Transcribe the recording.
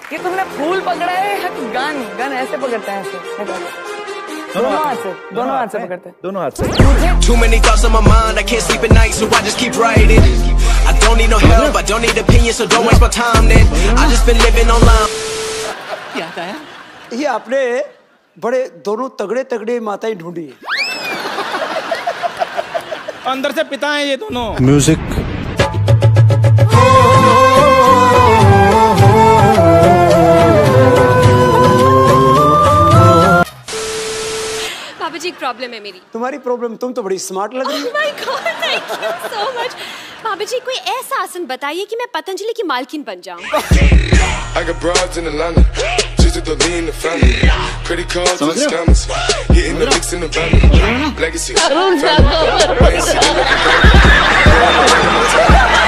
ये तुमने फूल पकड़ा है या गन? गन ऐसे पकड़ते हैं, ऐसे दोनों हाथ से, दोनों हाथ से पकड़ते हैं, दोनों हाथ से। Too many thoughts on my mind, I can't sleep at night, so I just keep writing. I don't need no help, I don't need opinions, so don't waste my time then. I just been living online. क्या है? ये आपने बड़े दोनों तगड़े तगड़े माताएं ढूंढी है। अंदर से पिता हैं ये दोनों। म्यूजिक पापा जी एक प्रॉब्लम है मेरी। तुम्हारी प्रॉब्लम? तुम तो बड़ी स्मार्ट लग रही हो। Oh my God, thank you so much. पापा जी कोई ऐसा आसन बताइए कि मैं पतंजलि की मालकिन बन जाऊं। I got broads in Atlanta, just to lean the family, credit cards and scammers, hitting the licks in the van, legacy, family,